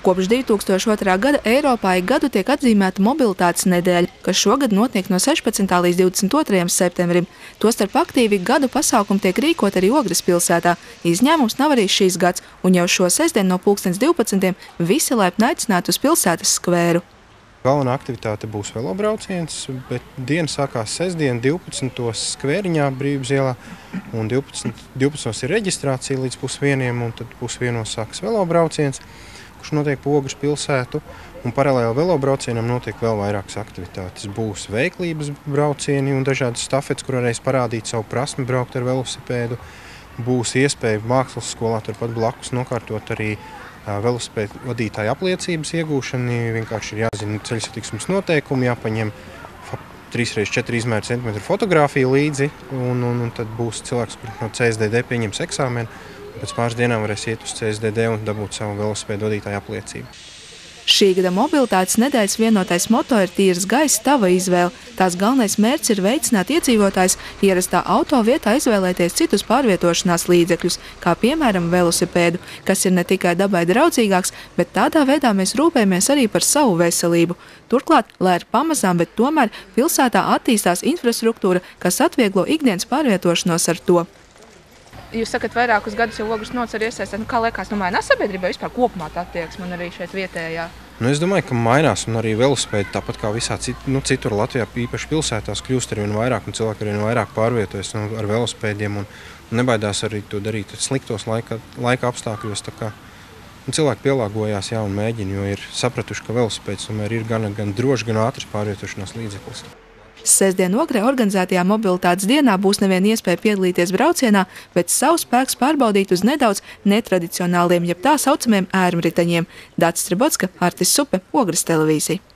Kopš 2002. gada Eiropā ik gadu tiek atzīmēta mobilitātes nedēļa, kas šogad notiek no 16. līdz 22. septembrim. Tostarp aktīvi gadu pasākumi tiek rīkot arī Ogres pilsētā. Izņēmums nav arī šīs gads, un jau šo sestdienu no 12. visi laipni aicināti uz pilsētas skvēru. Galvenā aktivitāte būs velobrauciens, bet diena sākās sestdien 12. skvēriņā Brīvības ielā, un 12. ir reģistrācija līdz 12:00, un tad 12:00 sākas velobrauciens, kurš notiek pa Ogres pilsētu, un paralēli velobraucienam notiek vēl vairākas aktivitātes. Būs veiklības braucieni un dažādas stafetes, kur varēs parādīt savu prasmi braukt ar velosipēdu. Būs iespēja mākslas skolā turpat blakus nokārtot arī velosipēdu vadītāja apliecības iegūšana. Vienkārši ir jāzina ceļu satiksmes noteikumi, jāpaņem 3x4 izmēra centimetru fotogrāfiju līdzi, un tad būs cilvēks, kurš no CSDD pieņems eksāmenu. Pēc pāris dienām varēs iet uz CSDD un dabūt savu velosipēdu vadītāja apliecību. Šī gada mobilitātes nedēļas vienotais moto ir tīrs gaiss, tava izvēle. Tās galvenais mērķis ir veicināt iedzīvotājus ierastā auto vietā izvēlēties citus pārvietošanās līdzekļus, kā piemēram velosipēdu, kas ir ne tikai dabai draudzīgāks, bet tādā veidā mēs rūpējamies arī par savu veselību. Turklāt, lai ir pamazām, bet tomēr pilsētā attīstās infrastruktūra, kas atvieglo ikdienas pārvietošanos ar to. Jūs sakat, vairākus gadus jau Ogres nots ir iesaistīt. Kā liekas, mainās sabiedrībā vispār kopumā tā attieksme un arī šeit vietējā? Es domāju, ka mainās, un arī velosipēdi, tāpat kā visā citur Latvijā, īpaši pilsētās, kļūst arvien vairāk, un cilvēki arvien vairāk pārvietojas ar velospēdiem un nebaidās arī to darīt sliktos laika apstākļos. Cilvēki pielāgojās un mēģina, jo ir sapratuši, ka velosipēds tomēr ir gan drošs, gan ātrs pārvietošanās līdzeklis. Sestdien Ogrē organizētajā mobilitātes dienā būs nevien iespēja piedalīties braucienā, bet savu spēku pārbaudīt uz nedaudz netradicionāliem, jeb tā saucamiem ērmriteņiem. Dācis Stribotska, Artis Supe, Ogres televīzija.